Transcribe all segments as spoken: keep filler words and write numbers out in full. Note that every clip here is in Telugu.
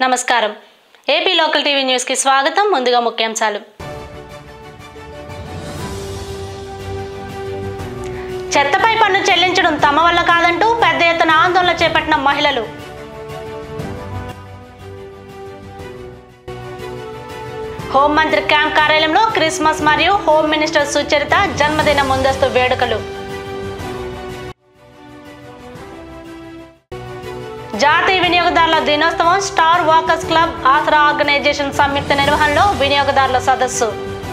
నమస్కారం ఏపీ లోకల్ టీవీ న్యూస్ కి స్వాగతం ముందుగా ముఖ్యాంశాలు చెత్తపై పన్ను చెల్లించడం తమ వల్ల కాదంటూ పెద్ద ఎత్తున ఆందోళన చేపట్టిన మహిళలు హోం మంత్రి క్యాంప్ కార్యాలయంలో క్రిస్మస్ మరియు హోమ్ మినిస్టర్ సుచరిత జన్మదిన ముందస్తు వేడుకలు జాతీయ వినియోగదారుల దినోత్సవం star walkers club Asara organization సంయుక్త నిర్వహణలో వినియోగదారుల సదస్సు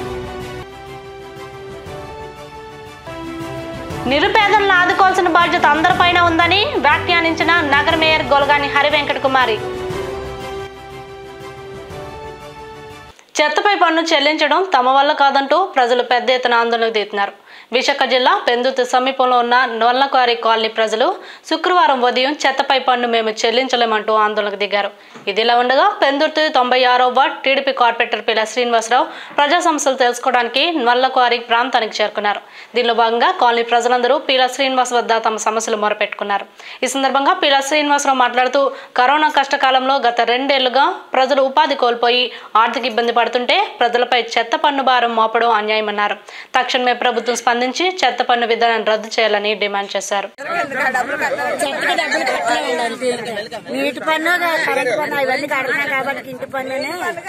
నిరుపేదలను ఆదుకోవాల్సిన బాధ్యత అందరిపైన ఉందని వ్యాఖ్యానించిన నగర మేయర్ గొలగాని హరివెంకట కుమారి చెత్తపై పన్ను చెల్లించడం తమ వల్ల కాదంటూ ప్రజలు పెద్ద ఎత్తున ఆందోళనకు దిగుతున్నారు. విశాఖ జిల్లా పెందుర్తి సమీపంలో ఉన్న నొల్లకారి కాలనీ ప్రజలు శుక్రవారం ఉదయం చెత్తపై పన్ను మేము చెల్లించలేమంటూ ఆందోళనకు దిగారు. ఇదిలా ఉండగా పెందుర్తి తొంభై ఆరో వార్డ్ టీడీపీ కార్పొరేటర్ పిల్ల శ్రీనివాసరావు ప్రజా సమస్యలు తెలుసుకోవడానికి నొల్లకారి ప్రాంతానికి చేరుకున్నారు. దీనిలో భాగంగా కాలనీ ప్రజలందరూ పిల్ల శ్రీనివాస్ వద్ద తమ సమస్యలు మొరపెట్టుకున్నారు. ఈ సందర్భంగా పిల్ల శ్రీనివాసరావు మాట్లాడుతూ కరోనా కష్టకాలంలో గత రెండేళ్లుగా ప్రజలు ఉపాధి కోల్పోయి ఆర్థిక ఇబ్బంది పడుతుంటే ప్రజలపై చెత్త పన్ను భారం మోపడం అన్యాయమన్నారు. తక్షణమే ప్రభుత్వం స్పందించి చెత్త పన్ను విధానాన్ని రద్దు చేయాలని డిమాండ్ చేశారు. నీటి పన్ను కరెంట్ పన్ను ఇవన్నీ కడుతున్నాయి కాబట్టి ఇంటి పన్నునే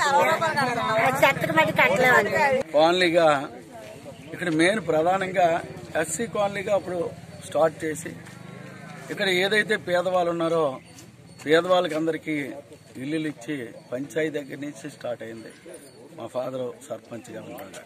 చెత్తకు మట్టి కట్టలేమండి. కాలనీగా ఇక్కడ మెయిన్ ప్రధానంగా ఎస్సీ కాలనీగా అప్పుడు స్టార్ట్ చేసి ఇక్కడ ఏదైతే పేదవాళ్ళు ఉన్నారో పేదవాళ్ళకి అందరికీ ఇల్లులు ఇచ్చి పంచాయతీ దగ్గర నుంచి స్టార్ట్ అయింది. మా ఫాదర్ సర్పంచ్గా ఉన్నాడు.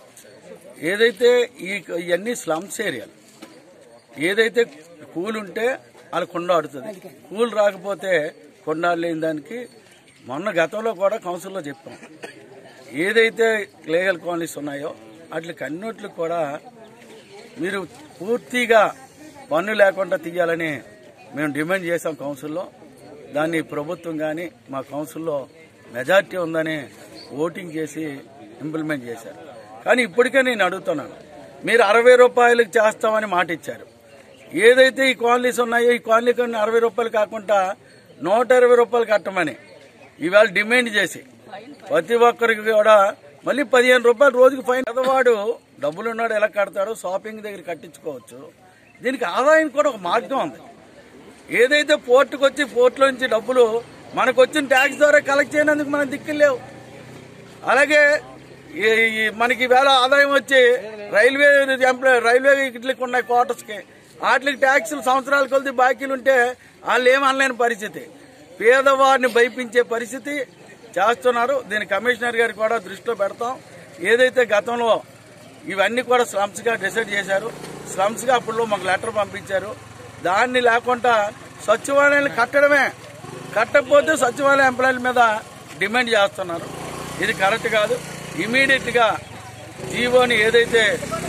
ఏదైతే ఈ ఇవన్నీ స్లమ్స్ ఏరియాలు ఏదైతే కూల్ ఉంటే వాళ్ళు కొండ ఆడుతుంది, కూల్ రాకపోతే కొండ లేని దానికి మొన్న గతంలో కూడా కౌన్సిల్లో చెప్పాం. ఏదైతే లీగల్ కాలనీస్ ఉన్నాయో వాటికి అన్నిటికి కూడా మీరు పూర్తిగా పన్ను లేకుండా తీయాలని మేము డిమాండ్ చేసాం కౌన్సిల్లో. దాన్ని ప్రభుత్వం కానీ మా కౌన్సిల్లో మెజార్టీ ఉందని ఓటింగ్ చేసి ఇంప్లిమెంట్ చేశారు. కానీ ఇప్పటికే నేను అడుగుతున్నాను, మీరు అరవై రూపాయలకు చేస్తామని మాట ఇచ్చారు. ఏదైతే ఈ కాలనీస్ ఉన్నాయో ఈ కాలనీ కొన్ని అరవై రూపాయలు కాకుండా నూట ఇరవై రూపాయలు కట్టమని ఇవాళ డిమాండ్ చేసి ప్రతి ఒక్కరికి కూడా మళ్ళీ పదిహేను రూపాయలు రోజుకి ఫైన్. పేదవాడు డబ్బులున్నాడు ఎలా కడతాడో షాపింగ్ దగ్గర కట్టించుకోవచ్చు. దీనికి ఆదాయం కూడా ఒక మార్గం ఉంది. ఏదైతే పోర్టుకు వచ్చి పోర్టులో నుంచి డబ్బులు మనకు వచ్చిన ట్యాక్స్ ద్వారా కలెక్ట్ చేయనందుకు మనం దిక్కులేవు. అలాగే మనకి వేళ ఆదాయం వచ్చి రైల్వే ఎంప్లాయ్ రైల్వే ఇట్లకి ఉన్నాయి క్వార్టర్స్కి వాటికి ట్యాక్సులు సంవత్సరాల కొద్ది బాకీలు ఉంటే వాళ్ళు ఏమనలేని పరిస్థితి. పేదవాడిని భయపించే పరిస్థితి చేస్తున్నారు. దీని కమిషనర్ గారికి కూడా దృష్టిలో పెడతాం. ఏదైతే గతంలో ఇవన్నీ కూడా స్లమ్స్గా డిసైడ్ చేశారు, స్లమ్స్గా అప్పుడు మాకు లెటర్ పంపించారు. దాన్ని లేకుండా సచివాలయాన్ని కట్టడమే, కట్టకపోతే సచివాలయ ఎంప్లాయీల మీద డిమాండ్ చేస్తున్నారు. ఇది కరెక్ట్ కాదు. ఇమీడియట్ గా జీవోని ఏదైతే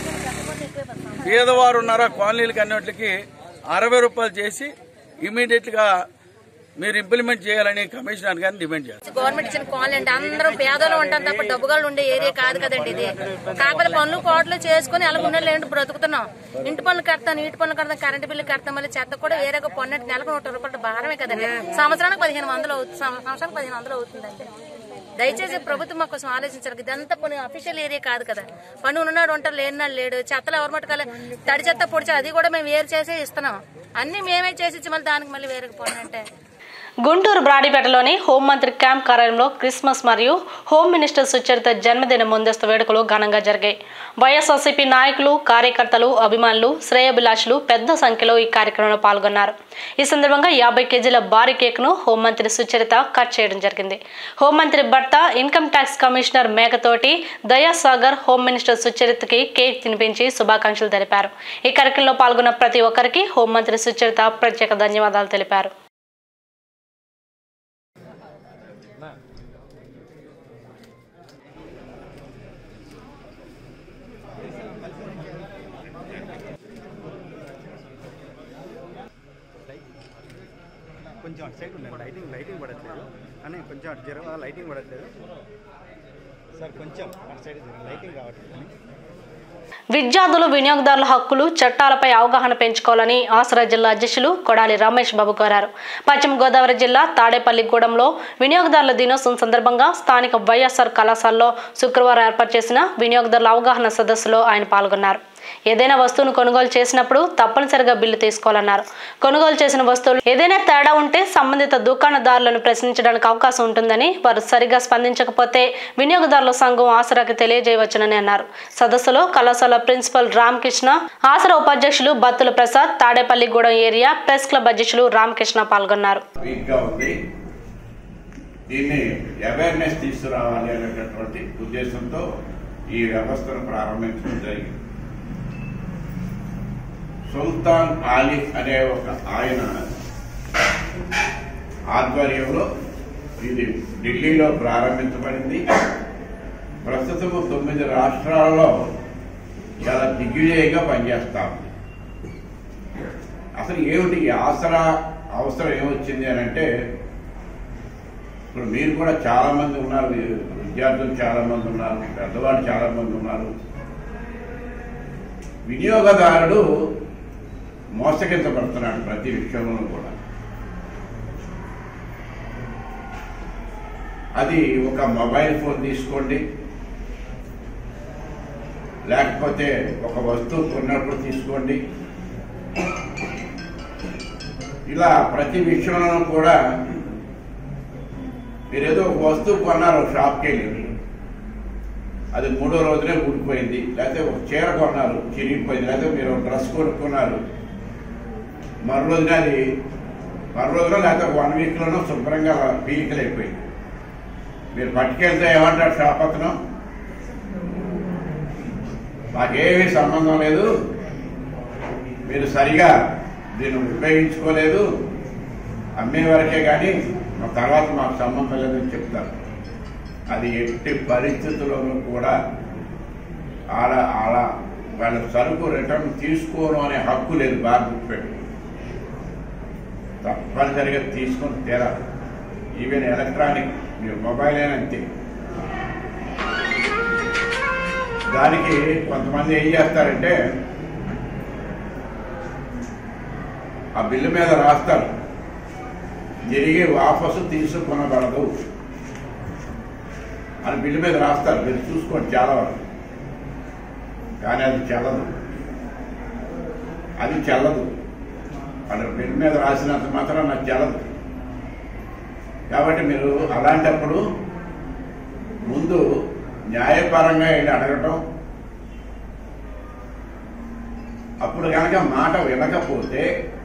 పేదవారు ఉన్నారో కాలనీలకి అన్నిటికి అరవై రూపాయలు చేసి ఇమీడియట్ గా మీరు ఇంప్లిమెంట్ చేయాలని కమిషనర్ గారిని డిమాండ్ చేస్తారు. గవర్నమెంట్ ఇచ్చిన కాలనీ అండి, అందరూ పేదలు ఉంటారు తప్ప డబ్బుగాళ్ళు ఉండే ఏరియా కాదు కదండి ఇది. కాకపోతే పనులు కోట్లు చేసుకుని అలా ఉండలేండి బ్రతుకుతున్నాం. ఇంటి పనులు కడతాం, నీటి పనులు కడతాం, కరెంటు బిల్లు కడతాం, మళ్ళీ చెత్త కూడా వేరేగా పన్నెండు నెలకు నూట రూపాయలు భారమే కదండి. సంవత్సరానికి పదిహేను వందలు అవుతుంది సంవత్సరానికి పదిహేను వందలు అవుతుందండి. దయచేసి ప్రభుత్వం మా కోసం ఆలోచించారు. ఇదంతా పని అఫీషియల్ ఏరియా కాదు కదా. పని ఉన్నాడు ఉంటారు, లేనినాడు లేడు. చెత్తలు ఎవరి మట్టుకాలి తడి చెత్త పొడి చెత్త అది కూడా మేము వేరు చేసే ఇస్తున్నాం. అన్ని మేమే చేసి ఇచ్చి మళ్ళీ దానికి మళ్ళీ వేరే పని అంటే. గుంటూరు బ్రాడీపేటలోని హోంమంత్రి క్యాంప్ కార్యాలయంలో క్రిస్మస్ మరియు హోమ్ మినిస్టర్ సుచరిత జన్మదిన ముందస్తు వేడుకలు ఘనంగా జరిగాయి. వైఎస్ఆర్సీపీ నాయకులు, కార్యకర్తలు, అభిమానులు, శ్రేయోభిలాషులు పెద్ద సంఖ్యలో ఈ కార్యక్రమంలో పాల్గొన్నారు. ఈ సందర్భంగా యాభై కేజీల భారీ కేక్ను హోంమంత్రి సుచరిత కట్ చేయడం జరిగింది. హోంమంత్రి భర్త income tax commissioner Meghathoti Dayasagar home minister సుచరితకి కేక్ తినిపించి శుభాకాంక్షలు తెలిపారు. ఈ కార్యక్రమంలో పాల్గొన్న ప్రతి ఒక్కరికి హోంమంత్రి సుచరిత ప్రత్యేక ధన్యవాదాలు తెలిపారు. కొంచెం అటు సైడ్ ఉండండి, లైటింగ్ లైటింగ్ పడట్లేదు అని కొంచెం అటు జరగ లైటింగ్ పడట్లేదు సార్, కొంచెం అటు సైడ్ లైటింగ్ కావట్లేదు. విద్యార్థులు వినియోగదారుల హక్కులు చట్టాలపై అవగాహన పెంచుకోవాలని ఆసరా జిల్లా అధ్యక్షులు కొడాలి రమేష్ బాబు కోరారు. పశ్చిమ గోదావరి జిల్లా తాడేపల్లిగూడెంలో వినియోగదారుల దినోత్సవం సందర్భంగా స్థానిక వైఎస్ఆర్ కళాశాలలో శుక్రవారం ఏర్పాటు చేసిన వినియోగదారుల అవగాహన సదస్సులో ఆయన పాల్గొన్నారు. ఏదైనా వస్తువును కొనుగోలు చేసినప్పుడు తప్పనిసరిగా బిల్లు తీసుకోవాలన్నారు. కొనుగోలు చేసిన వస్తువులు ఏదైనా తేడా ఉంటే సంబంధిత దుకాణదారులను ప్రశ్నించడానికి అవకాశం ఉంటుందని, వారు సరిగా స్పందించకపోతే వినియోగదారుల సంఘం ఆసరాకి తెలియజేయవచ్చునని అన్నారు. సదస్సులో కళాశాల ప్రిన్సిపల్ రామకృష్ణ, ఆసరా ఉపాధ్యక్షులు Battula Prasad, Tadepalligudem area press club అధ్యక్షులు రామకృష్ణ పాల్గొన్నారు. దీన్ని అవేర్నెస్ తీసుకురావాలి అనేటటువంటి ఉద్దేశంతో ఈ వ్యవస్థను ప్రారంభించడం జరిగింది. సుల్తాన్ ఆలిఫ్ అనే ఒక ఆయన ఆధ్వర్యంలో ఇది ఢిల్లీలో ప్రారంభించబడింది. ప్రస్తుతం తొమ్మిది రాష్ట్రాలలో చాలా దిగ్విజయంగా పనిచేస్తాం. అసలు ఏమిటి ఆసరా అవసరం ఏమొచ్చింది అని అంటే, ఇప్పుడు మీరు కూడా చాలా మంది ఉన్నారు, విద్యార్థులు చాలా మంది ఉన్నారు, పెద్దవాళ్ళు చాలా మంది ఉన్నారు. వినియోగదారుడు మోసగించబడుతున్నాడు ప్రతి విషయంలో కూడా. అది ఒక మొబైల్ ఫోన్ తీసుకోండి, లేకపోతే ఒక వస్తువు కొన్నప్పుడు తీసుకోండి, ఇలా ప్రతి విషయంలో కూడా మీరు ఏదో ఒక వస్తువు కొన్నారు షాప్కి వెళ్ళి, అది మూడో రోజునే ఊడిపోయింది, లేకపోతే ఒక చీర కొన్నారు చిరిగిపోయింది, లేకపోతే మీరు ఒక డ్రెస్ కొనుక్కున్నారు మరో రోజున అది మరో రోజులో లేకపోతే వన్ వీక్లోనూ శుభ్రంగా పీలికలు అయిపోయింది. మీరు పట్టుకెళ్తే ఏమంటారు షాప్ అతను, మాకేమీ సంబంధం లేదు, మీరు సరిగా దీన్ని ఉపయోగించుకోలేదు, అమ్మే వరకే కానీ మా తర్వాత మాకు సంబంధం లేదని చెప్తారు. అది ఎట్టి పరిస్థితుల్లోనూ కూడా అలా అలా వాళ్ళ సరుకు రిటర్న్ తీసుకోను అనే హక్కు లేదు. బాగా గుర్తుపెట్టు, తప్పనిసరిగా తీసుకొని తీరాలి. ఈవెన్ ఎలక్ట్రానిక్ మీరు మొబైల్ అయినా అంతే. దానికి కొంతమంది ఏం చేస్తారంటే ఆ బిల్లు మీద రాస్తారు, తిరిగి వాపసు తీసుకొనబడదు అని బిల్లు మీద రాస్తారు. మీరు చూసుకోండి చాలా వరకు. కానీ అది చెల్లదు, అది చెల్లదు. అంటే బిల్లు మీద రాసినంత మాత్రం నాకు చెల్లదు. కాబట్టి మీరు అలాంటప్పుడు ముందు న్యాయపరంగా వెళ్ళి అడగటం, అప్పుడు కనుక మాట వినకపోతే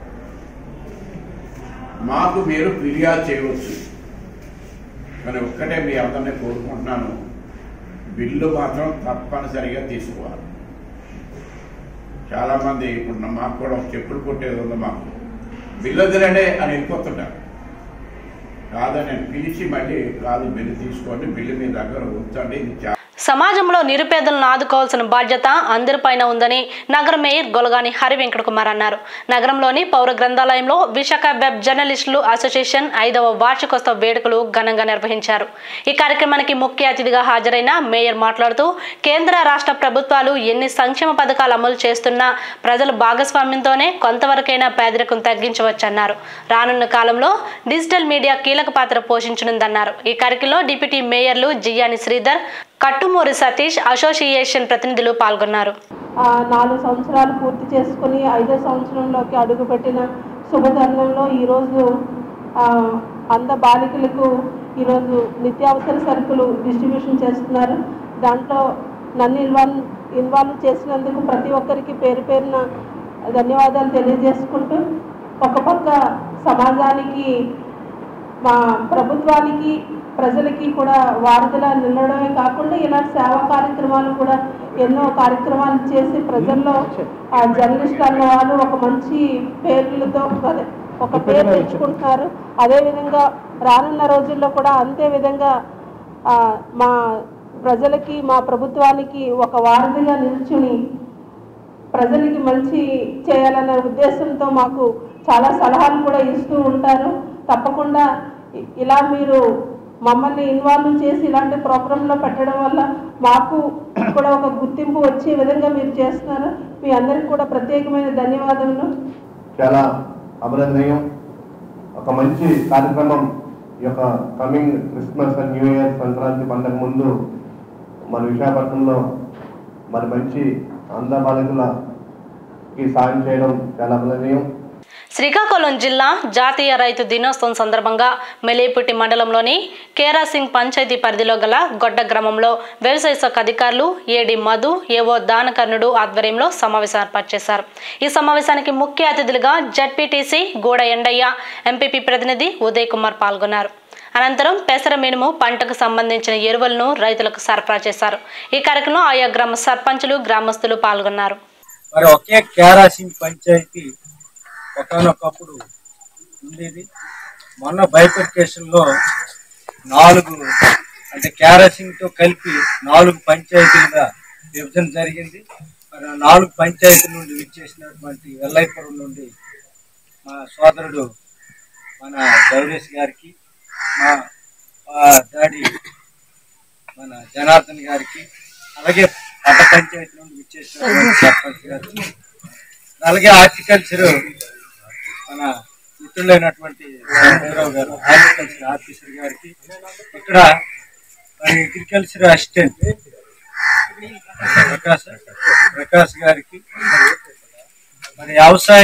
మాకు మీరు ఫిర్యాదు చేయవచ్చు. కానీ ఒక్కటే మీ అందరినీ కోరుకుంటున్నాను, బిల్లు మాత్రం తప్పనిసరిగా తీసుకోవాలి. చాలామంది ఇప్పుడు మాకు కూడా చెప్పులు కొట్టేది ఉంది, మాకు బిల్లు వదిలేండి అని వెళ్ళిపోతుంటారు. కాదని నేను పిలిచి మళ్ళీ కాదు బిల్లు తీసుకోండి, బిల్లు మీ దగ్గర ఉంచండి. ఇది సమాజంలో నిరుపేదలను ఆదుకోవాల్సిన బాధ్యత అందరిపైన ఉందని నగర మేయర్ గొలగాని హరి వెంకట కుమార్ అన్నారు. నగరంలోని పౌర గ్రంథాలయంలో విశాఖ వెబ్ జర్నలిస్టులు అసోసియేషన్ ఐదవ వార్షికోత్సవ వేడుకలు ఘనంగా నిర్వహించారు. ఈ కార్యక్రమానికి ముఖ్య అతిథిగా హాజరైన మేయర్ మాట్లాడుతూ, కేంద్ర రాష్ట్ర ప్రభుత్వాలు ఎన్ని సంక్షేమ పథకాలు అమలు చేస్తున్నా ప్రజల భాగస్వామ్యంతోనే కొంతవరకైనా పేదరికం తగ్గించవచ్చన్నారు. రానున్న కాలంలో డిజిటల్ మీడియా కీలక పాత్ర పోషించనుందన్నారు. ఈ కార్యక్రమంలో డిప్యూటీ మేయర్లు జియాని శ్రీధర్, కట్టుమూరి సతీష్, అసోసియేషన్ ప్రతినిధులు పాల్గొన్నారు. నాలుగు సంవత్సరాలు పూర్తి చేసుకుని ఐదో సంవత్సరంలోకి అడుగుపెట్టిన శుభతరుణంలో ఈరోజు అంద బాలికలకు ఈరోజు నిత్యావసర సరుకులు డిస్ట్రిబ్యూషన్ చేస్తున్నారు. దాంట్లో నన్ను ఇన్వాల్వ్ ఇన్వాల్వ్ చేసినందుకు ప్రతి ఒక్కరికి పేరు పేరున ధన్యవాదాలు తెలియజేసుకుంటూ, ఒక పక్క సమాజానికి, మా ప్రభుత్వానికి, ప్రజలకి కూడా వారధిలా నిలడమే కాకుండా ఇలాంటి సేవా కార్యక్రమాలు కూడా ఎన్నో కార్యక్రమాలు చేసి ప్రజల్లో ఆ జర్నలిస్ట్ అన్న వాళ్ళు ఒక మంచి పేర్లతో ఒక పేరు తెచ్చుకుంటున్నారు. అదేవిధంగా రానున్న రోజుల్లో కూడా అంతే విధంగా మా ప్రజలకి, మా ప్రభుత్వానికి ఒక వారధిగా నిల్చుని ప్రజలకి మంచి చేయాలనే ఉద్దేశంతో మాకు చాలా సలహాలు కూడా ఇస్తూ ఉంటారు. తప్పకుండా ఇలా మీరు మమ్మల్ని ఇన్వాల్వ్ చేసి ఇలాంటి ప్రోగ్రాంలో పెట్టడం వల్ల మాకు మీకు కూడా ఒక గుర్తింపు వచ్చే విధంగా మీరు చేస్తున్నారు. మీ అందరికి కూడా ప్రత్యేకమైన ధన్యవాదములు. చాలా అభినందనీయం. ఒక మంచి కార్యక్రమం ఈ యొక్క coming Christmas and new year Sankranti పండుగ ముందు మన విశాఖపట్నంలో మరి మంచి అంద బాలికలకి సాయం చేయడం చాలా అభినందనీయం. శ్రీకాకుళం జిల్లా జాతీయ రైతు దినోత్సవం సందర్భంగా మెలేపుట్టి మండలంలోని కేరాసింగ్ పంచాయతీ పరిధిలో గల గొడ్డ గ్రామంలో వ్యవసాయ శాఖ అధికారులు ఏడి మధు ఏవో దానకర్ణుడు ఆధ్వర్యంలో సమావేశం ఏర్పాటు చేశారు. ఈ సమావేశానికి ముఖ్య అతిథులుగా జడ్పీటీసీ గూడ ఎండయ్య, ఎంపీపీ ప్రతినిధి ఉదయ్ కుమార్ పాల్గొన్నారు. అనంతరం పెసర మినుము పంటకు సంబంధించిన ఎరువులను రైతులకు సరఫరా చేశారు. ఈ కార్యక్రమంలో ఆయా గ్రామ సర్పంచులు, గ్రామస్తులు పాల్గొన్నారు. మరి ఒకే కేరాసింగ్ పంచాయతీ ఒకనొకప్పుడు ఉండేది. మొన్న బైఫర్కేషన్లో నాలుగు అంటే కేరాసింగ్తో కలిపి నాలుగు పంచాయతీలుగా విభజన జరిగింది. మరి నాలుగు పంచాయతీల నుండి విచ్చేసినటువంటి వెల్లైపురం నుండి మా సోదరుడు మన గౌరేష్ గారికి, మా డాడీ మన జనార్దన్ గారికి, అలాగే పట్ట పంచాయతీ నుండి విచ్చేసినటువంటి సర్పంచ్ గారికి, అలాగే హార్టికల్చర్ మన మిత్రులైనటువంటి రావు గారు హార్టికల్చర్ ఆఫీసర్ గారికి, ఇక్కడ మరి అగ్రికల్చర్ అసిస్టెంట్ ప్రకాశ్ ప్రకాశ్ గారికి, మరి వ్యవసాయ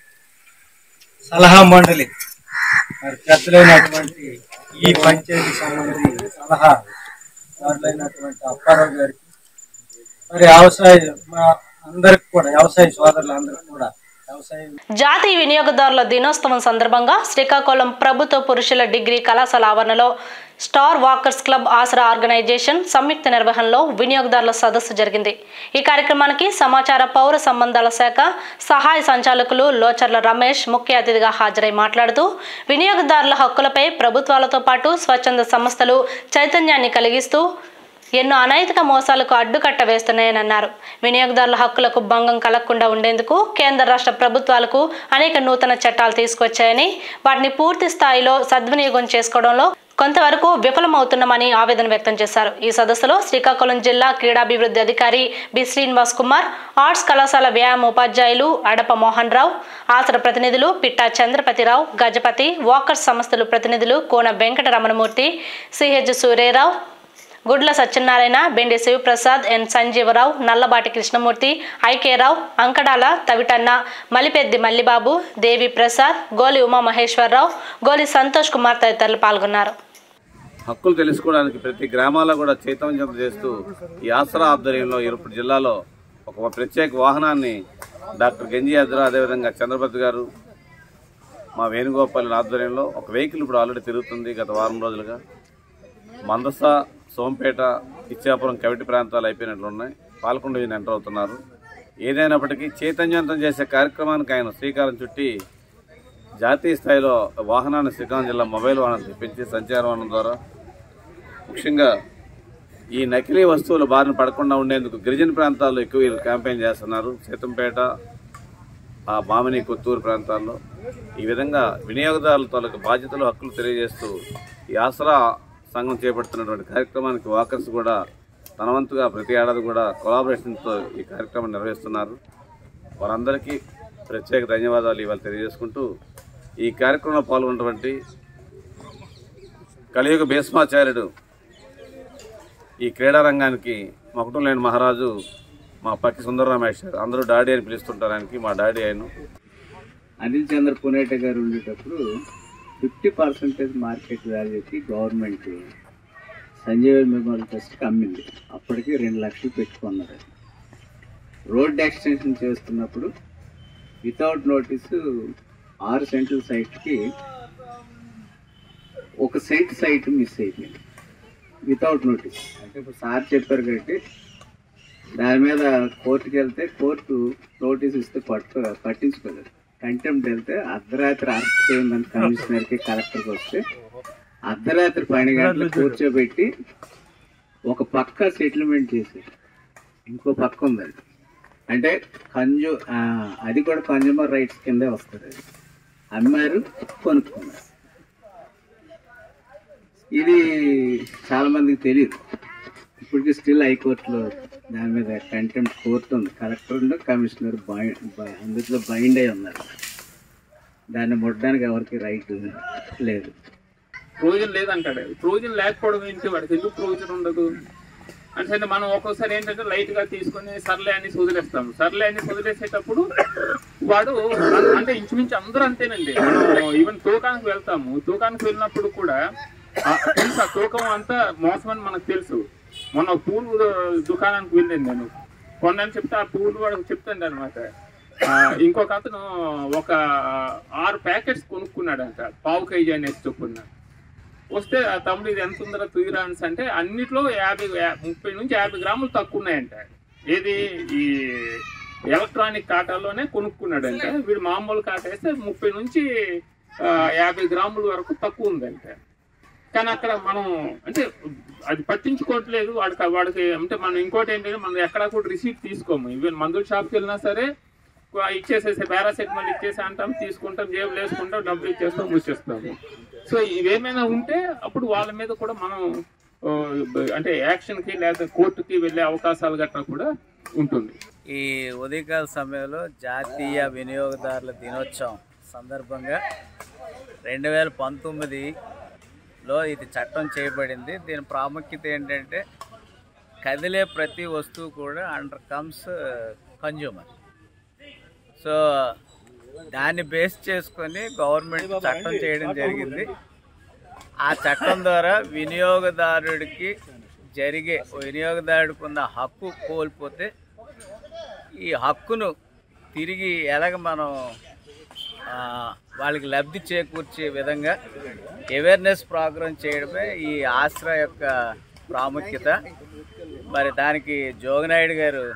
సలహా మండలి మరి పెద్దలైనటువంటి ఈ పంచాయతీ సంబంధించి సలహా వారులైనటువంటి అప్పారావు గారికి, మరి వ్యవసాయ మా అందరికి కూడా వ్యవసాయ సోదరులందరికీ కూడా జాతీయ వినియోగదారుల దినోత్సవం సందర్భంగా శ్రీకాకుళం ప్రభుత్వ పురుషుల డిగ్రీ కళాశాల ఆవరణలో star walkers club Asara organization సంయుక్త నిర్వహణలో వినియోగదారుల సదస్సు జరిగింది. ఈ కార్యక్రమానికి సమాచార పౌర సంబంధాల శాఖ సహాయ సంచాలకులు లోచర్ల రమేష్ ముఖ్య అతిథిగా హాజరై మాట్లాడుతూ వినియోగదారుల హక్కులపై ప్రభుత్వాలతో పాటు స్వచ్ఛంద సంస్థలు చైతన్యాన్ని కలిగిస్తూ ఎన్నో అనైతిక మోసాలకు అడ్డుకట్ట వేస్తున్నాయని అన్నారు. వినియోగదారుల హక్కులకు భంగం కలగకుండా ఉండేందుకు కేంద్ర రాష్ట్ర ప్రభుత్వాలకు అనేక నూతన చట్టాలు తీసుకొచ్చాయని, వాటిని పూర్తి స్థాయిలో సద్వినియోగం చేసుకోవడంలో కొంతవరకు విఫలమవుతున్నామని ఆవేదన వ్యక్తం చేశారు. ఈ సదస్సులో శ్రీకాకుళం జిల్లా క్రీడాభివృద్ధి అధికారి బి శ్రీనివాస్ కుమార్, ఆర్ట్స్ కళాశాల వ్యాయామ ఉపాధ్యాయులు అడప మోహన్ రావు, ఆసర ప్రతినిధులు పిట్టా చంద్రపతిరావు, గజపతి, వాకర్స్ సంస్థలు ప్రతినిధులు కోన వెంకట రమణమూర్తి, సిహెచ్ సూర్యరావు, గుడ్ల సత్యనారాయణ, బెండి శివప్రసాద్, ఎన్ సంజీవరావు, నల్లబాటి కృష్ణమూర్తి, ఐకేరావు, అంకడాల తవిటన్న, మలిపెద్ది మల్లిబాబు, దేవి ప్రసాద్, గోలి ఉమామహేశ్వరరావు, గోలి సంతోష్ కుమార్ తదితరులు పాల్గొన్నారు. హక్కులు తెలుసుకోవడానికి ప్రతి గ్రామాల్లో కూడా చైతన్యం చేస్తూ ఈ ఆసరా ఆధ్వర్యంలో ఇరుపూరు జిల్లాలో ఒక ప్రత్యేక వాహనాన్ని డాక్టర్ గంజి అద్రా, అదేవిధంగా చంద్రపతి గారు, మా వేణుగోపాల్ ఆధ్వర్యంలో ఒక వెహికల్ ఇప్పుడు ఆల్రెడీ తిరుగుతుంది. గత వారం రోజులుగా మందస, సోంపేట, ఇచ్చాపురం, కవిటి ప్రాంతాలు అయిపోయినట్లున్నాయి. పాలకొండ ఎంటర్ అవుతున్నారు. ఏదైనప్పటికీ చైతన్యవంతం చేసే కార్యక్రమానికి ఆయన శ్రీకారం చుట్టి జాతీయ స్థాయిలో వాహనాన్ని శ్రీకాకుళం జిల్లా మొబైల్ వాహనం తెప్పించి సంచార వాహనం ద్వారా ముఖ్యంగా ఈ నకిలీ వస్తువులు బారిన పడకుండా ఉండేందుకు గిరిజన ప్రాంతాల్లో ఎక్కువ క్యాంపెయిన్ చేస్తున్నారు. సీతంపేట, ఆ మామిని, కొత్తూరు ప్రాంతాల్లో ఈ విధంగా వినియోగదారుల తాలూకు బాధ్యతలు, హక్కులు తెలియజేస్తూ ఈ ఆసరా సంఘం చేపడుతున్నటువంటి కార్యక్రమానికి వాకర్స్ కూడా తన వంతుగా ప్రతి ఏడాది కూడా కొలాబరేషన్తో ఈ కార్యక్రమం నిర్వహిస్తున్నారు. వారందరికీ ప్రత్యేక ధన్యవాదాలు ఇవాళ తెలియజేసుకుంటూ ఈ కార్యక్రమంలో పాల్గొన్నటువంటి కలియుగ భీష్మాచార్యుడు, ఈ క్రీడారంగానికి మకుటం లేని మహారాజు మా పక్కి సుందర రమేష్ గారు, అందరూ డాడీ అని పిలుస్తుంటారు. ఆయనకి మా డాడీ ఆయన. అనిల్ చంద్ర పునేట గారు ఉండేటప్పుడు ఫిఫ్టీ పర్సెంటేజ్ మార్కెట్ వాల్యూకి గవర్నమెంట్ సంజీవ్ మెమోరియల్ ట్రస్ట్కి అమ్మింది. అప్పటికి రెండు లక్షలు పెట్టుకున్నారు. రోడ్ ఎక్స్టెన్షన్ చేస్తున్నప్పుడు వితౌట్ నోటీసు ఆరు సెంట్ల సైట్కి ఒక సెంట్ సైట్ మిస్ అయిపోయింది వితౌట్ నోటీస్. అంటే ఇప్పుడు సార్ చెప్పారు కాబట్టి దాని మీద కోర్టుకి వెళ్తే కోర్టు నోటీస్ ఇస్తే పట్టు పట్టించుకోలేదు. కంటెంప్ట్ వెళ్తే అర్ధరాత్రి అరెస్ట్ చేయండి కమిషనర్కి, కలెక్టర్కి వస్తే అర్ధరాత్రి పన్నెండు గంటలు కూర్చోబెట్టి ఒక పక్క సెటిల్మెంట్ చేశారు, ఇంకో పక్క ఉందండి. అంటే కన్జ్యూ అది కూడా కన్జ్యూమర్ రైట్స్ కిందే వస్తుంది. అది అమ్మారు, కొనుక్కున్నారు. ఇది చాలామందికి తెలియదు. ఇప్పటికీ స్టిల్ హైకోర్టులో దాని మీద కంటెంప్ట్ కోర్టు ఉంది. కలెక్టర్ ఉండి కమిషనర్ బాయ్ అందులో బైండ్ అయి ఉన్నారు. దాన్ని ముట్టడానికి ఎవరికి రైట్ లేదు. ప్రొవిజన్ లేదంటాడు. ప్రొవిజన్ లేకపోవడం ఏంటి, వాడికి ఎందుకు ప్రొవిజన్ ఉండదు అంటే మనం ఒక్కోసారి ఏంటంటే లైట్గా తీసుకొని సర్లే అని వదిలేస్తాము. సర్లే అని వదిలేసేటప్పుడు వాడు అంటే ఇంచుమించు అందరూ అంతేనండి. మనం ఈవెన్ తూకానికి వెళ్తాము, తూకానికి వెళ్ళినప్పుడు కూడా తెలుసు ఆ తూకం అంతా మోసం అని మనకు తెలుసు. మొన్న పూలు దుకాణానికి వెళ్ళాను నేను, కొన్నాను చెప్తే ఆ పూలు వాడు చెప్తాండి అనమాట. ఇంకొక అతను ఒక ఆరు ప్యాకెట్స్ కొనుక్కున్నాడంట, పావు కేజీ అనేసి చెప్పుకున్నాడు. వస్తే ఆ తమ్ముడు ఇది ఎంత ఉందరా తుయిరాన్స్ అంటే అన్నిట్లో యాభై ముప్పై నుంచి యాభై గ్రాములు తక్కువ ఉన్నాయంట. ఏది ఈ ఎలక్ట్రానిక్ కాటాలోనే కొనుక్కున్నాడంట. వీడు మామూలు కాట వేస్తే ముప్పై నుంచి యాభై గ్రాముల వరకు తక్కువ ఉందంట. కానీ అక్కడ మనం అంటే అది పట్టించుకోవట్లేదు వాడికి వాడికి అంటే మనం ఇంకోటి ఏంటంటే మనం ఎక్కడా కూడా రిసీట్ తీసుకోము. ఈవెన్ మందుల షాప్కి వెళ్ళినా సరే ఇచ్చేసేసి పారాసెటమాల్ ఇచ్చేసి అంటాం, తీసుకుంటాం, జేబులు వేసుకుంటాం, డబ్బులు ఇచ్చేస్తాం, మూసేస్తాము. సో ఇవేమైనా ఉంటే అప్పుడు వాళ్ళ మీద కూడా మనం అంటే యాక్షన్కి లేదా కోర్టుకి వెళ్ళే అవకాశాలు గట్రా కూడా ఉంటుంది. ఈ ఉదయకాల సమయంలో జాతీయ వినియోగదారుల దినోత్సవం సందర్భంగా రెండు వేల పంతొమ్మిదిలో ఇది చట్టం చేయబడింది. దీని ప్రాముఖ్యత ఏంటంటే కదిలే ప్రతి వస్తువు కూడా అండర్ కమ్స్ కన్జ్యూమర్. సో దాన్ని బేస్ చేసుకొని గవర్నమెంట్ చట్టం చేయడం జరిగింది. ఆ చట్టం ద్వారా వినియోగదారుడికి జరిగే వినియోగదారుడికి ఉన్న హక్కు కోల్పోతే ఈ హక్కును తిరిగి ఎలాగ మనం వాళ్ళకి లబ్ధి చేకూర్చే విధంగా అవేర్నెస్ ప్రోగ్రాం చేయడమే ఈ ఆశ్రయ యొక్క ప్రాముఖ్యత. మరి దానికి జోగినాయుడు గారు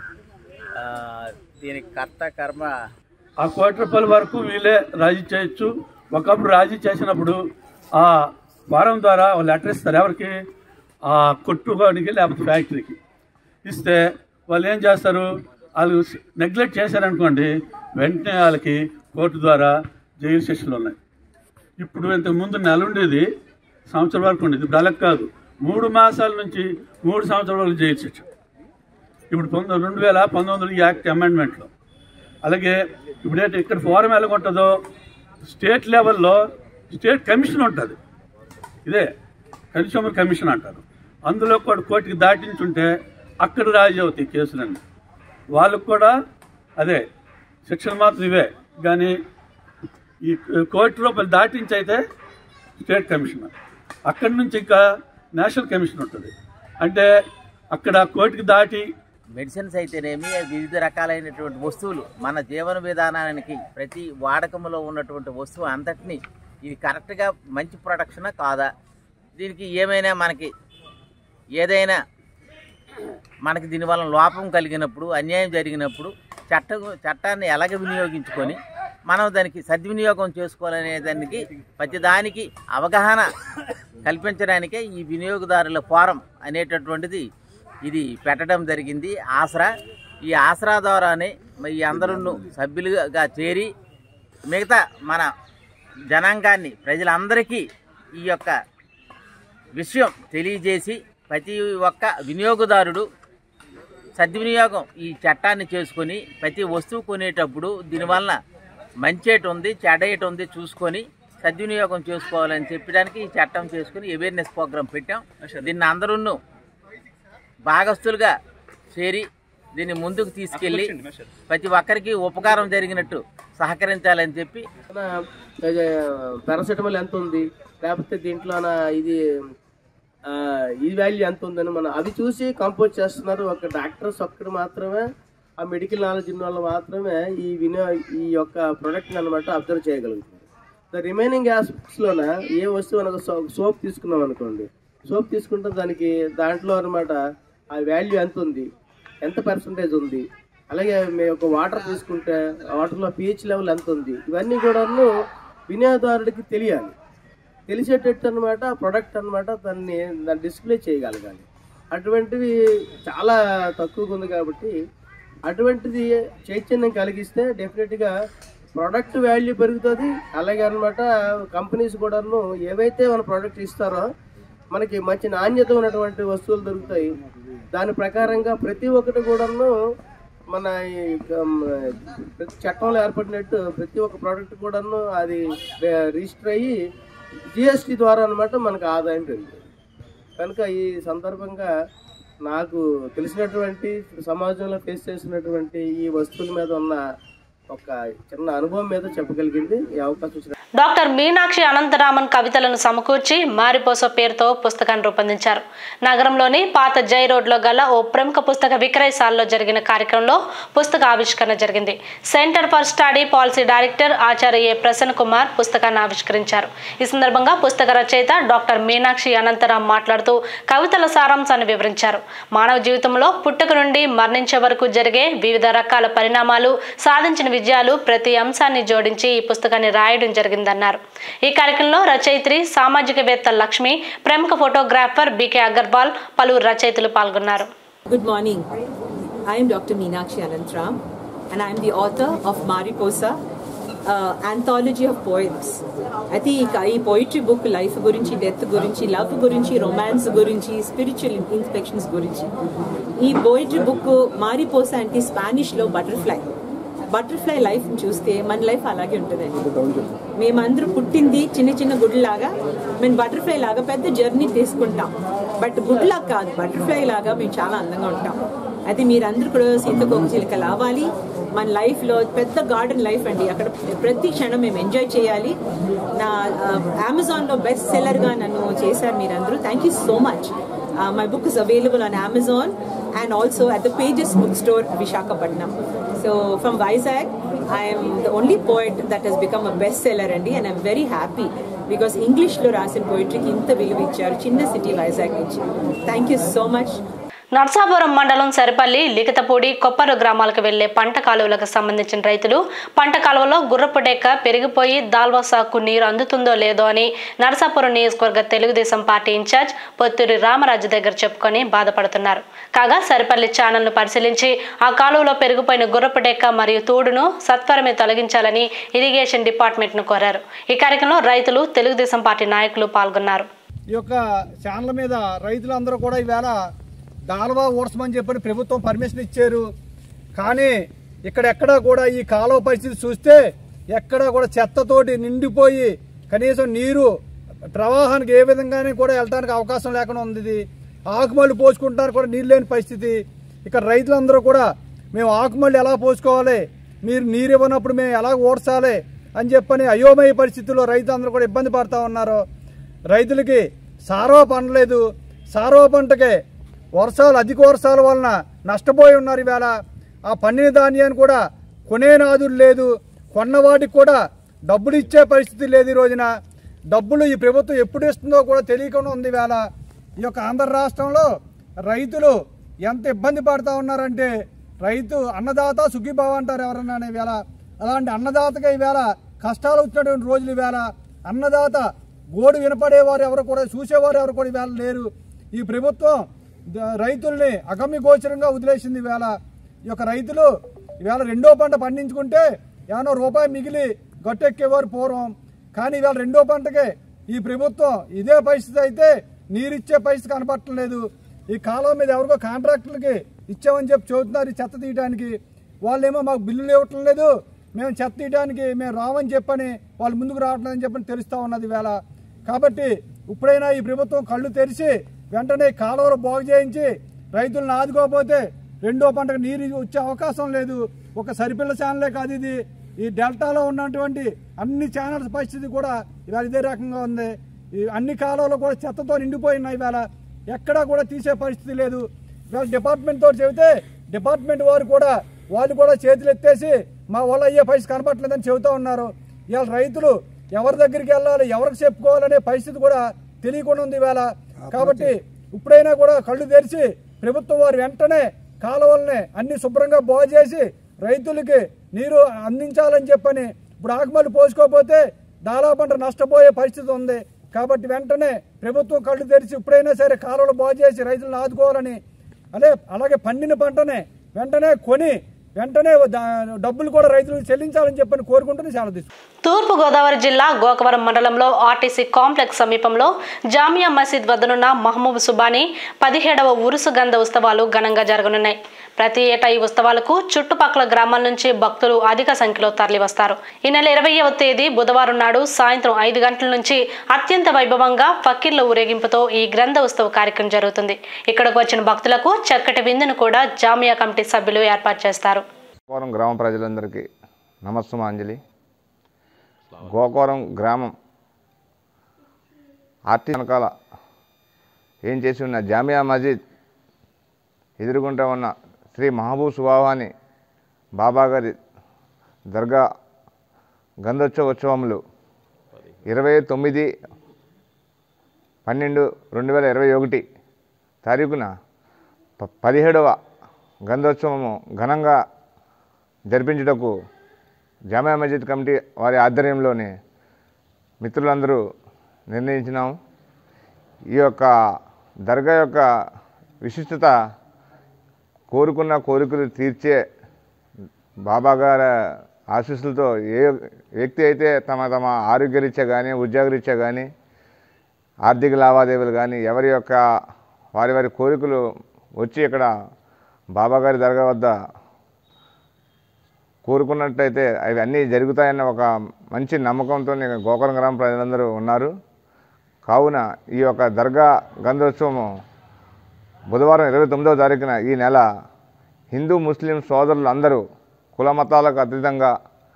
దీనికి కర్త కర్మ. ఆ కోటి రూపాయల వరకు వీళ్ళే రాజీ చేయొచ్చు. ఒకప్పుడు రాజీ చేసినప్పుడు ఆ వారం ద్వారా లెటర్ ఇస్తారు ఎవరికి, ఆ కొట్టుకోడానికి లేకపోతే ఫ్యాక్టరీకి ఇస్తే వాళ్ళు ఏం చేస్తారు, వాళ్ళు నెగ్లెక్ట్ చేశారనుకోండి వెంటనే వాళ్ళకి కోర్టు ద్వారా జైలు శిక్షలు ఉన్నాయి. ఇప్పుడు ఇంతకు ముందు నెల ఉండేది, సంవత్సరం వరకు ఉండేది. ఇప్పుడు అలా కాదు, మూడు మాసాల నుంచి మూడు సంవత్సరాల వరకు జైలు శిక్ష. ఇప్పుడు పంతొమ్మిది రెండు వేల పంతొమ్మిది యాక్ట్ అమెండ్మెంట్లో. అలాగే ఇప్పుడైతే ఇక్కడ ఫోరం ఎలాగుంటుందో స్టేట్ లెవెల్లో స్టేట్ కమిషన్ ఉంటుంది, ఇదే కన్స్యూమర్ కమిషన్ అంటారు. అందులో కూడా కోర్టుకి దాటించుంటే అక్కడ రాజీ అవుతాయి కేసులన్నీ. వాళ్ళకు కూడా అదే శిక్షణ మాత్రం ఇవే. కానీ ఈ కోటి రూపాయలు దాటించి అయితే స్టేట్ కమిషనర్, అక్కడి నుంచి ఇంకా నేషనల్ కమిషన్ ఉంటుంది. అంటే అక్కడ కోర్టుకి దాటి మెడిసిన్స్ అయితేనేమి వివిధ రకాలైనటువంటి వస్తువులు మన జీవన విధానానికి ప్రతి వాడకంలో ఉన్నటువంటి వస్తువు అంతటినీ ఇది కరెక్ట్గా మంచి ప్రొడక్షనా కాదా, దీనికి ఏమైనా మనకి ఏదైనా మనకి దీనివల్ల లోపం కలిగినప్పుడు అన్యాయం జరిగినప్పుడు చట్ట చట్టాన్ని ఎలాగ వినియోగించుకొని మనం దానికి సద్వినియోగం చేసుకోవాలనే దానికి ప్రతిదానికి అవగాహన కల్పించడానికే ఈ వినియోగదారుల ఫోరం అనేటటువంటిది ఇది పెట్టడం జరిగింది. ఆసరా ఈ ఆసరా ద్వారానే ఈ అందరూ సభ్యులుగా చేరి మిగతా మన జనాంగాన్ని ప్రజలందరికీ ఈ యొక్క విషయం తెలియజేసి ప్రతి ఒక్క వినియోగదారుడు సద్వినియోగం ఈ చట్టాన్ని చేసుకొని ప్రతి వస్తువు కొనేటప్పుడు దీనివల్ల మంచేటి ఉంది చెడేటి ఉంది చూసుకొని సద్వినియోగం చేసుకోవాలని చెప్పడానికి ఈ చట్టం చేసుకుని అవేర్నెస్ ప్రోగ్రాం పెట్టాం. దీన్ని అందరూ భాగస్తులుగా చేరి దీన్ని ముందుకు తీసుకెళ్ళి ప్రతి ఒక్కరికి ఉపకారం జరిగినట్టు సహకరించాలని చెప్పి పారాసెటమాల్ ఎంత ఉంది లేకపోతే దీంట్లో ఇది ఈ వాల్యూ ఎంత ఉందని మనం అవి చూసి కంపోజ్ చేస్తున్నారు. ఒక డాక్టర్స్ ఒక్కడు మాత్రమే ఆ మెడికల్ నాలెడ్జ్ ఉన్న వాళ్ళు మాత్రమే ఈ వినియో ఈ యొక్క ప్రొడక్ట్ని అనమాట అబ్జర్వ్ చేయగలుగుతున్నారు. ద రిమైనింగ్ ఆస్పెక్ట్స్లోన ఏ వస్తువు అనగా సోప్ తీసుకున్నాం అనుకోండి, సోప్ తీసుకుంటే దానికి దాంట్లో అనమాట ఆ వాల్యూ ఎంత ఉంది, ఎంత పర్సంటేజ్ ఉంది, అలాగే మీ యొక్క వాటర్ తీసుకుంటే వాటర్లో పిహెచ్ లెవెల్ ఎంత ఉంది, ఇవన్నీ కూడాను వినియోగదారుడికి తెలియాలి. తెలిసేటట్టు అనమాట ప్రొడక్ట్ అనమాట దాన్ని దాన్ని డిస్ప్లే చేయగలగాలి. అటువంటివి చాలా తక్కువగా ఉంది కాబట్టి అటువంటిది చైతన్యం కలిగిస్తే డెఫినెట్గా ప్రోడక్ట్ వాల్యూ పెరుగుతుంది. అలాగే అనమాట కంపెనీస్ కూడాను ఏవైతే మన ప్రోడక్ట్ ఇస్తారో మనకి మంచి నాణ్యత ఉన్నటువంటి వస్తువులు దొరుకుతాయి. దాని ప్రకారంగా ప్రతి ఒక్కటి కూడాను మన ఈ చట్టంలో ఏర్పడినట్టు ప్రతి ఒక్క ప్రోడక్ట్ కూడాను అది రిజిస్టర్ అయ్యి జిఎస్టీ ద్వారా అనమాట మనకు ఆదాయం పెరుగుతుంది. కనుక ఈ సందర్భంగా నాకు తెలిసినటువంటి సమాజంలో ఫేస్ చేసినటువంటి ఈ వస్తువుల మీద ఉన్న ఒక చిన్న అనుభవం మీద చెప్పగలిగింది ఈ అవకాశం ఇచ్చిన డాక్టర్ మీనాక్షి అనంతరామన్ కవితలను సమకూర్చి మారిపోస పేరుతో పుస్తకాన్ని రూపొందించారు. నగరంలోని పాత జై రోడ్లో గల ఓ ప్రముఖ పుస్తక విక్రయశాలలో జరిగిన కార్యక్రమంలో పుస్తక ఆవిష్కరణ జరిగింది. Centre for study policy director ఆచార్య ఏ ప్రసన్న కుమార్ పుస్తకాన్ని ఆవిష్కరించారు. ఈ సందర్భంగా పుస్తక రచయిత డాక్టర్ మీనాక్షి అనంతరాం మాట్లాడుతూ కవితల సారాంశాన్ని వివరించారు. మానవ జీవితంలో పుట్టుక నుండి మరణించే వరకు జరిగే వివిధ రకాల పరిణామాలు, సాధించిన విజయాలు ప్రతి అంశాన్ని జోడించి ఈ పుస్తకాన్ని రాయడం జరిగిందన్నారు. ఈ కార్యక్రమంలో రచయిత్రి సామాజికవేత్త లక్ష్మి, ప్రముఖ ఫోటోగ్రాఫర్ బికే అగర్వాల్, పలువురు రచయితలు పాల్గొన్నారు. Good morning. I am Doctor Meenakshi Anantram and I am the author of Mariposa, uh, anthology of poems. అయితే ఈ పోయిటరీ బుక్ లైఫ్ గురించి, డెత్ గురించి, లవ్ గురించి, రొమాన్స్ గురించి, స్పిరిచువల్ ఇన్స్పెక్షన్స్ గురించి. ఈ పోయిటరీ బుక్ మారిపోసా అంటే స్పానిష్లో బటర్ఫ్లై. బటర్ఫ్లై లైఫ్ చూస్తే మన లైఫ్ అలాగే ఉంటుందండి. మేమందరూ పుట్టింది చిన్న చిన్న గుడ్లాగా, మేము బటర్ఫ్లై లాగా పెద్ద జర్నీ తీసుకుంటాం. బట్ గుడ్లా కాదు, బటర్ఫ్లై లాగా మేము చాలా అందంగా ఉంటాం. అయితే మీరందరూ కూడా సీతకోక చిలుకలు అవ్వాలి. మన లైఫ్లో పెద్ద గార్డెన్ లైఫ్ అండి. అక్కడ ప్రతి క్షణం మేము ఎంజాయ్ చేయాలి. నా అమెజాన్లో బెస్ట్ సెల్లర్గా నన్ను చేశారు మీరందరూ. Thank you so much. Uh, my book is available on Amazon and also at the Pages bookstore, Visakhapatnam. So from Vizag, I am the only poet that has become a bestseller, and I'm very happy because English lo rasin poetry ki inta viluva icharu chinna city Vizag nunchi. Thank you so much. Narsapuram మండలం సరిపల్లి, లిఖితపూడి, కొప్పరు గ్రామాలకు వెళ్లే పంట కాలువలకు సంబంధించిన రైతులు పంట కాలువలో గుర్రపు డెక్క పెరిగిపోయి దాల్వా సాకు నీరు అందుతుందో లేదో అని నర్సాపురం నియోజకవర్గ తెలుగుదేశం పార్టీ ఇన్ఛార్జ్ పొత్తూరి రామరాజు దగ్గర చెప్పుకొని బాధపడుతున్నారు. కాగా సరిపల్లి ఛానల్ను పరిశీలించి ఆ కాలువలో పెరిగిపోయిన గుర్రపు డెక్క మరియు తూడును సత్వరమే తొలగించాలని ఇరిగేషన్ డిపార్ట్మెంట్ను కోరారు. ఈ కార్యక్రమంలో రైతులు, తెలుగుదేశం పార్టీ నాయకులు పాల్గొన్నారు. ఈ యొక్క ఛానల్ మీద రైతులందరూ కూడా ఈవేళ కాలువ ఊడ్చమని చెప్పని ప్రభుత్వం పర్మిషన్ ఇచ్చారు. కానీ ఇక్కడెక్కడా కూడా ఈ కాలువ పరిస్థితి చూస్తే ఎక్కడా కూడా చెత్తతోటి నిండిపోయి కనీసం నీరు ప్రవాహానికి ఏ విధంగానే కూడా వెళ్ళడానికి అవకాశం లేకుండా ఉంది. ఆకుమళ్ళు పోసుకుంటానికి కూడా నీళ్ళు లేని పరిస్థితి. ఇక్కడ రైతులందరూ కూడా మేము ఆకుమళ్ళు ఎలా పోసుకోవాలి, మీరు నీరు ఇవ్వనప్పుడు మేము ఎలా ఓడ్చాలి అని చెప్పని అయోమయ పరిస్థితుల్లో రైతులందరూ కూడా ఇబ్బంది పడుతూ ఉన్నారు. రైతులకి సారవ పండలేదు. సారవ పంటకే వర్షాలు, అధిక వర్షాల వలన నష్టపోయి ఉన్నారు. ఈవేళ ఆ పండిన ధాన్యాన్ని కూడా కొనే నాదులు లేదు. కొన్న వాటికి కూడా డబ్బులు ఇచ్చే పరిస్థితి లేదు. ఈ రోజున డబ్బులు ఈ ప్రభుత్వం ఎప్పుడు ఇస్తుందో కూడా తెలియకుండా ఉంది. ఈవేళ ఈ యొక్క ఆంధ్ర రాష్ట్రంలో రైతులు ఎంత ఇబ్బంది పడుతూ ఉన్నారంటే, రైతు అన్నదాత సుఖీభావ అంటారు ఎవరన్నా. ఈవేళ అలాంటి అన్నదాతగా ఈవేళ కష్టాలు వచ్చినటువంటి రోజులు. ఈవేళ అన్నదాత గోడు వినపడేవారు ఎవరు కూడా, చూసేవారు ఎవరు కూడా ఈవేళ లేరు. ఈ ప్రభుత్వం రైతుల్ని అగమ్య గోచరంగా వదిలేసింది. ఈవేళ ఈ యొక్క రైతులు ఈవేళ రెండో పంట పండించుకుంటే ఏమన్నా రూపాయి మిగిలి గట్టెక్కేవారు పూర్వం. కానీ ఈవేళ రెండో పంటకే ఈ ప్రభుత్వం ఇదే పరిస్థితి అయితే నీరిచ్చే పరిస్థితి కనపడట్లేదు. ఈ కాలువ మీద ఎవరికో కాంట్రాక్టర్లకి ఇచ్చామని చెప్పి చెబుతున్నారు ఈ చెత్త తీయడానికి. వాళ్ళేమో మాకు బిల్లులు ఇవ్వటం లేదు, మేము చెత్త తీయడానికి మేము రామని చెప్పని వాళ్ళు ముందుకు రావట్లేదని చెప్పని తెలుస్తూ ఉన్నది ఈవేళ. కాబట్టి ఇప్పుడైనా ఈ ప్రభుత్వం కళ్ళు తెరిచి వెంటనే కాలువలు బాగు చేయించి రైతులను ఆదుకోకపోతే రెండో పంటకు నీరు వచ్చే అవకాశం లేదు. ఒక సరిపిల్ల ఛానలే కాదు, ఇది ఈ డెల్టాలో ఉన్నటువంటి అన్ని ఛానల్స్ పరిస్థితి కూడా ఇవాళ ఇదే రకంగా ఉంది. ఈ అన్ని కాలువలు కూడా చెత్తతో నిండిపోయినాయి. ఇవాళ ఎక్కడా కూడా తీసే పరిస్థితి లేదు. ఇవాళ డిపార్ట్మెంట్ తోటి చెబితే డిపార్ట్మెంట్ వారు కూడా వాళ్ళు కూడా చేతులు ఎత్తేసి మా వల్ల అయ్యే పరిస్థితి కనపట్లేదని చెబుతూ ఉన్నారు. ఇవాళ రైతులు ఎవరి దగ్గరికి వెళ్ళాలి, ఎవరికి చెప్పుకోవాలనే పరిస్థితి కూడా తెలియకుండా ఉంది ఇవాళ. కాబట్టి ఇప్పుడైనా కూడా కళ్ళు తెరిచి ప్రభుత్వం వారు వెంటనే కాలువల్ని అన్ని శుభ్రంగా బాగు చేసి రైతులకి నీరు అందించాలని చెప్పని. ఇప్పుడు ఆకుమల్లి పోసుకోకపోతే దాదాపు పంట నష్టపోయే పరిస్థితి ఉంది. కాబట్టి వెంటనే ప్రభుత్వం కళ్ళు తెరిచి ఇప్పుడైనా సరే కాలువలు బాగు చేసి రైతులను ఆదుకోవాలని, అదే అలాగే పండిన పంటనే వెంటనే కొని వెంటనే డబ్బులు కూడా రైతులకు చెల్లించాలని చెప్పని కోరుకుంటూనే చాలా తీసుకు తూర్పు గోదావరి జిల్లా గోకవరం మండలంలో ఆర్టీసీ కాంప్లెక్స్ సమీపంలో జామియా మసీద్ వద్దనున్న మహమూబ్ సుబానీ పదిహేడవ ఉరుసు గంధ ఉత్సవాలు ఘనంగా జరగనున్నాయి. ప్రతి ఏటా ఈ ఉత్సవాలకు చుట్టుపక్కల గ్రామాల నుంచి భక్తులు అధిక సంఖ్యలో తరలివస్తారు. ఈ నెల ఇరవైవ తేదీ బుధవారం నాడు సాయంత్రం ఐదు గంటల నుంచి అత్యంత వైభవంగా ఫకీర్ల ఊరేగింపుతో ఈ గ్రంథ ఉత్సవ కార్యక్రమం జరుగుతుంది. ఇక్కడకు వచ్చిన భక్తులకు చక్కటి విందును కూడా జామియా కమిటీ సభ్యులు ఏర్పాటు చేస్తారు. గోకవరం గ్రామ ప్రజలందరికీ నమస్సుమాంజలి. గోకవరం గ్రామం ఆర్టీ వెనకాల ఏం చేసి ఉన్న జామియా మసీద్ ఎదురుగుంటా ఉన్న శ్రీ మహబూబ్ సుబానీ బాబా గారి దర్గా గంధోత్సవ ఉత్సవములు ఇరవై తొమ్మిది పన్నెండు రెండు వేల ఇరవై ఒకటి తారీఖున పదిహేడవ గంధోత్సవము ఘనంగా జరిపించుటకు జామియా మసీద్ కమిటీ వారి ఆధ్వర్యంలోనే మిత్రులందరూ నిర్ణయించినాము. ఈ యొక్క దర్గా యొక్క విశిష్టత కోరుకున్న కోరికలు తీర్చే బాబా గారి ఆశీస్సులతో ఏ వ్యక్తి అయితే తమ తమ ఆరోగ్యరీత్యా కానీ ఉద్యోగరీత్యా కానీ ఆర్థిక లావాదేవీలు కానీ ఎవరి యొక్క వారి వారి కోరికలు వచ్చి ఇక్కడ బాబాగారి దర్గా వద్ద కోరుకున్నట్టయితే అవి అన్నీ జరుగుతాయన్న ఒక మంచి నమ్మకంతో గోకవరం గ్రామ ప్రజలందరూ ఉన్నారు. కావున ఈ యొక్క దర్గా గంధోత్సవము బుధవారం ఇరవై తొమ్మిదవ తారీఖున ఈ నెల హిందూ ముస్లిం సోదరులు అందరూ కుల మతాలకు అతీతంగా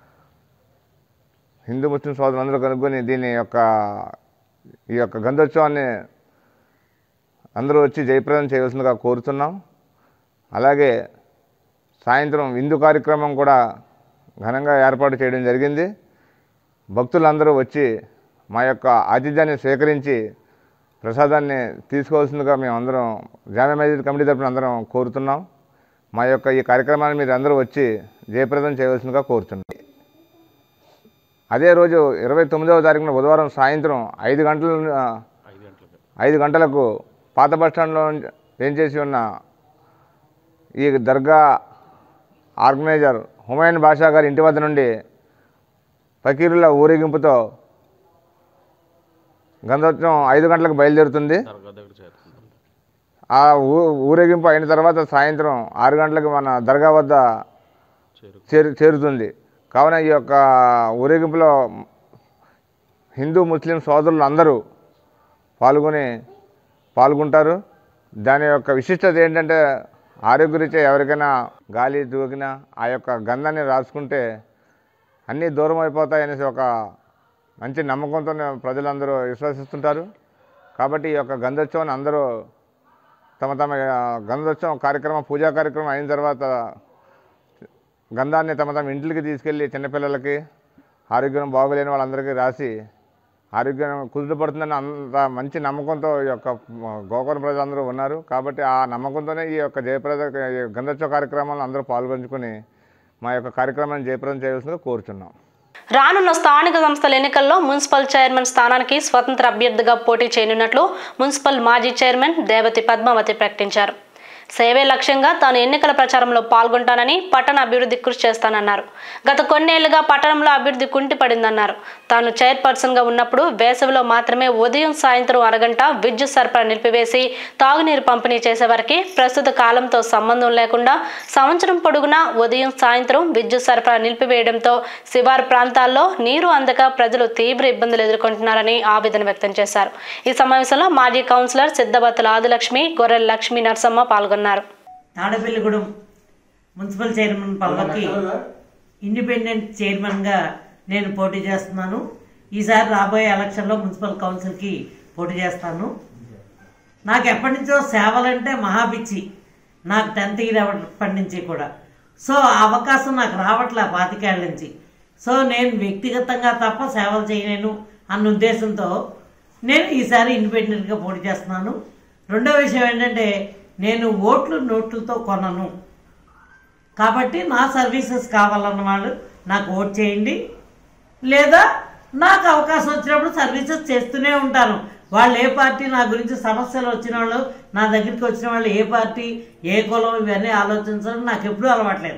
హిందూ ముస్లిం సోదరులందరూ కనుక్కొని దీని యొక్క ఈ యొక్క గంధోత్సవాన్ని అందరూ వచ్చి జయప్రదం చేయవలసిందిగా కోరుతున్నాం. అలాగే సాయంత్రం విందు కార్యక్రమం కూడా ఘనంగా ఏర్పాటు చేయడం జరిగింది. భక్తులందరూ వచ్చి మా యొక్క ఆతిథ్యాన్ని స్వీకరించి ప్రసాదాన్ని తీసుకోవాల్సిందిగా మేము అందరం జామియా మసీద్ కమిటీ తరఫున అందరం కోరుతున్నాం. మా యొక్క ఈ కార్యక్రమాన్ని మీరు అందరూ వచ్చి జయప్రదం చేయవలసిందిగా కోరుతున్నాం. అదే రోజు ఇరవై తొమ్మిదవ తారీఖున బుధవారం సాయంత్రం ఐదు గంటల ఐదు గంటలకు పాత బస్టాండ్లో ఏం చేసి ఉన్న ఈ దర్గా ఆర్గనైజర్ హుమాయూన్ బాషా గారి ఇంటి వద్ద నుండి ఫకీరుల ఊరేగింపుతో గంధోత్సవం ఐదు గంటలకు బయలుదేరుతుంది. ఆ ఊ ఊరేగింపు అయిన తర్వాత సాయంత్రం ఆరు గంటలకు మన దర్గా వద్ద చేరు చేరుతుంది. కావున ఈ యొక్క ఊరేగింపులో హిందూ ముస్లిం సోదరులు అందరూ పాల్గొని పాల్గొంటారు. దాని యొక్క విశిష్టత ఏంటంటే ఆరోగ్యరీత్యా ఎవరికైనా గాలి దూకినా ఆ యొక్క గంధాన్ని రాసుకుంటే అన్నీ దూరం అయిపోతాయనేసి ఒక మంచి నమ్మకంతో ప్రజలందరూ విశ్వసిస్తుంటారు. కాబట్టి ఈ యొక్క గంధోత్సవాన్ని అందరూ తమ తమ గంధోత్సవం కార్యక్రమం పూజా కార్యక్రమం అయిన తర్వాత గంధాన్ని తమ తమ ఇంటికి తీసుకెళ్ళి చిన్నపిల్లలకి ఆరోగ్యం బాగోలేని వాళ్ళందరికీ రాసి ఆరోగ్యం కుదుటపడుతుందని అంత మంచి నమ్మకంతో ఈ యొక్క గోకవరం ప్రజలందరూ ఉన్నారు. కాబట్టి ఆ నమ్మకంతోనే ఈ యొక్క జయప్రద గంధోత్సవ కార్యక్రమాలను అందరూ పాల్గొంచుకొని మా యొక్క కార్యక్రమాన్ని జయప్రదం చేయవలసిందిగా కోరుచున్నాం. రానున్న స్థానిక సంస్థల ఎన్నికల్లో మున్సిపల్ చైర్మన్ స్థానానికి స్వతంత్ర అభ్యర్థిగా పోటీ చేయనున్నట్లు మున్సిపల్ మాజీ చైర్మన్ దేవతి పద్మావతి ప్రకటించారు. సేవే లక్ష్యంగా తాను ఎన్నికల ప్రచారంలో పాల్గొంటానని, పట్టణ అభివృద్ధి కృషి చేస్తానన్నారు. గత కొన్నేళ్లుగా పట్టణంలో అభివృద్ధి కుంటిపడిందన్నారు. తాను చైర్పర్సన్గా ఉన్నప్పుడు వేసవిలో మాత్రమే ఉదయం సాయంత్రం అరగంట విద్యుత్ సరఫరా నిలిపివేసి తాగునీరు పంపిణీ చేసేవారికి ప్రస్తుత కాలంతో సంబంధం లేకుండా సంవత్సరం పొడుగునా ఉదయం సాయంత్రం విద్యుత్ సరఫరా నిలిపివేయడంతో శివారు ప్రాంతాల్లో నీరు అందక ప్రజలు తీవ్ర ఇబ్బందులు ఎదుర్కొంటున్నారని ఆవేదన వ్యక్తం చేశారు. ఈ సమావేశంలో మాజీ కౌన్సిలర్ సిద్ధబత్తుల ఆదిలక్ష్మి, గొర్రెల లక్ష్మీ నరసమ్మ పాల్గొన్నారు. తాడపల్లిగూడెం మున్సిపల్ చైర్మన్ పదవికి ఇండిపెండెంట్ చైర్మన్గా నేను పోటీ చేస్తున్నాను. ఈసారి రాబోయే ఎలక్షన్లో మున్సిపల్ కౌన్సిల్కి పోటీ చేస్తాను. నాకు ఎప్పటి నుంచో సేవలంటే మహాపిచ్చి, నాకు టెన్త్ ఇయర్ అప్పటి నుంచి కూడా. సో ఆ అవకాశం నాకు రావట్లే పాతికేళ్ల నుంచి. సో నేను వ్యక్తిగతంగా తప్ప సేవలు చేయలేను అన్న ఉద్దేశంతో నేను ఈసారి ఇండిపెండెంట్గా పోటీ చేస్తున్నాను. రెండో విషయం ఏంటంటే నేను ఓట్లు నోట్లతో కొనను. కాబట్టి నా సర్వీసెస్ కావాలన్న వాళ్ళు నాకు ఓట్ చేయండి, లేదా నాకు అవకాశం వచ్చినప్పుడు సర్వీసెస్ చేస్తూనే ఉంటాను. వాళ్ళు ఏ పార్టీ, నా గురించి సమస్యలు వచ్చిన వాళ్ళు, నా దగ్గరికి వచ్చిన వాళ్ళు ఏ పార్టీ, ఏ కులం, ఇవన్నీ ఆలోచించడం నాకు ఎప్పుడూ అలవాట్లేదు.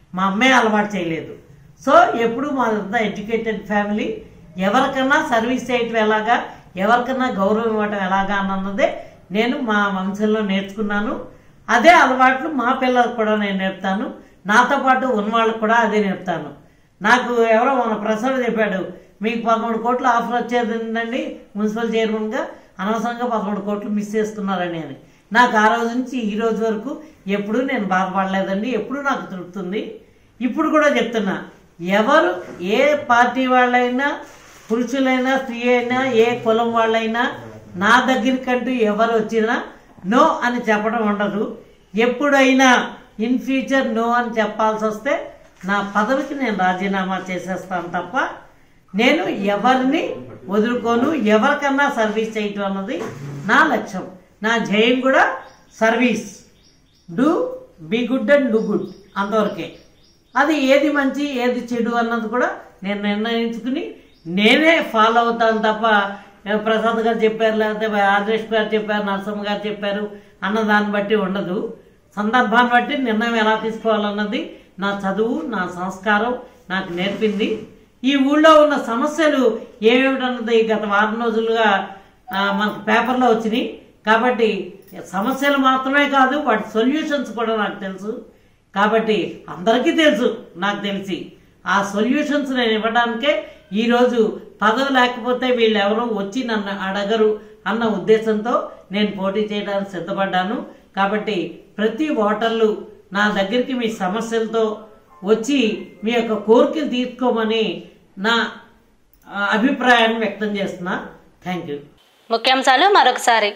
మా అమ్మే అలవాటు చేయలేదు. సో ఎప్పుడు మాదంతా ఎడ్యుకేటెడ్ ఫ్యామిలీ. ఎవరికన్నా సర్వీస్ చేయటం ఎలాగా, ఎవరికన్నా గౌరవం ఇవ్వటం ఎలాగా అన్నదే నేను మా వంశంలో నేర్చుకున్నాను. అదే అలవాట్లు మా పిల్లలకు కూడా నేను నేర్పుతాను. నాతో పాటు ఉన్న వాళ్ళకు కూడా అదే నేర్పుతాను. నాకు ఎవరో మన ప్రసాద్ చెప్పాడు, మీకు పదమూడు కోట్లు ఆఫర్ వచ్చేది ఏంటండి మున్సిపల్ చైర్మన్గా, అనవసరంగా పదమూడు కోట్లు మిస్ చేసుకున్నారని అని. నాకు ఆ రోజు నుంచి ఈ రోజు వరకు ఎప్పుడూ నేను బాధపడలేదండి, ఎప్పుడూ నాకు తృప్తుంది. ఇప్పుడు కూడా చెప్తున్నా, ఎవరు ఏ పార్టీ వాళ్ళైనా, పురుషులైనా స్త్రీ అయినా, ఏ కులం వాళ్ళైనా నా దగ్గరికంటూ ఎవరు వచ్చినా నో అని చెప్పడం ఉండదు. ఎప్పుడైనా ఇన్ ఫ్యూచర్ నో అని చెప్పాల్సి వస్తే నా పదవికి నేను రాజీనామా చేసేస్తాను తప్ప నేను ఎవరిని వదులుకోను. ఎవరికన్నా సర్వీస్ చేయటం అన్నది నా లక్ష్యం. నా ధ్యేయం కూడా service. Do be good and do good, అంతవరకే. అది ఏది మంచి ఏది చెడు అన్నది కూడా నేను నిర్ణయించుకుని నేనే ఫాలో అవుతాను తప్ప ప్రసాద్ గారు చెప్పారు, లేకపోతే ఆదరేష్ గారు చెప్పారు, నరసింహ గారు చెప్పారు అన్న దాన్ని బట్టి ఉండదు. సందర్భాన్ని బట్టి నిర్ణయం ఎలా తీసుకోవాలన్నది నా చదువు, నా సంస్కారం నాకు నేర్పింది. ఈ ఊళ్ళో ఉన్న సమస్యలు ఏమేమిటన్నది గత వారం రోజులుగా మనకు పేపర్లో వచ్చినాయి. కాబట్టి సమస్యలు మాత్రమే కాదు, వాటి సొల్యూషన్స్ కూడా నాకు తెలుసు. కాబట్టి అందరికీ తెలుసు, నాకు తెలిసి ఆ సొల్యూషన్స్ నేను ఇవ్వడానికే ఈరోజు పదవి లేకపోతే వీళ్ళు ఎవరో వచ్చి నన్ను అడగరు అన్న ఉద్దేశంతో నేను పోటీ చేయడానికి సిద్ధపడ్డాను. కాబట్టి ప్రతి ఓటర్లు నా దగ్గరికి మీ సమస్యలతో వచ్చి మీ యొక్క కోరికలు తీర్చుకోమని నా అభిప్రాయాన్ని వ్యక్తం చేస్తున్నా. Thank you. ముఖ్యాంశాలు మరొకసారి.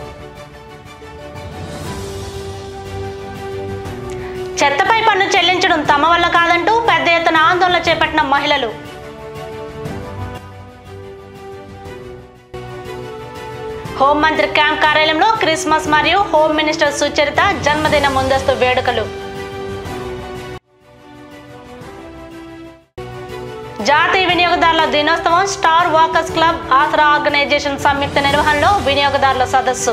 చెత్తపై పన్ను చెల్లించడం తమ వల్ల కాదంటూ పెద్ద ఎత్తున ఆందోళన చేపట్టిన మహిళలు. హోంమంత్రి క్యాంప్ కార్యాలయంలో క్రిస్మస్ మరియు హోమ్ మినిస్టర్ సుచరిత జన్మదిన ముందస్తు వేడుకలు. జాతీయ వినియోగదారుల దినోత్సవం star walkers club Asara organization సంయుక్త నిర్వహణలో వినియోగదారుల సదస్సు.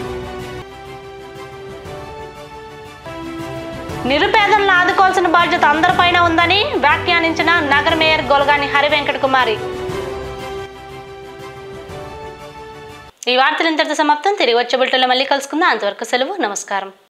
నిరుపేదలను ఆదుకోవాల్సిన బాధ్యత అందరిపైన ఉందని వ్యాఖ్యానించిన నగర మేయర్ గొలగాని హరివెంకట కుమారి. ఈ వార్తలు ఇంతటితో సమాప్తం. తిరిగి వచ్చే బులెటిన్లో మళ్ళీ కలుసుకుందాం. అంతవరకు సెలవు. నమస్కారం.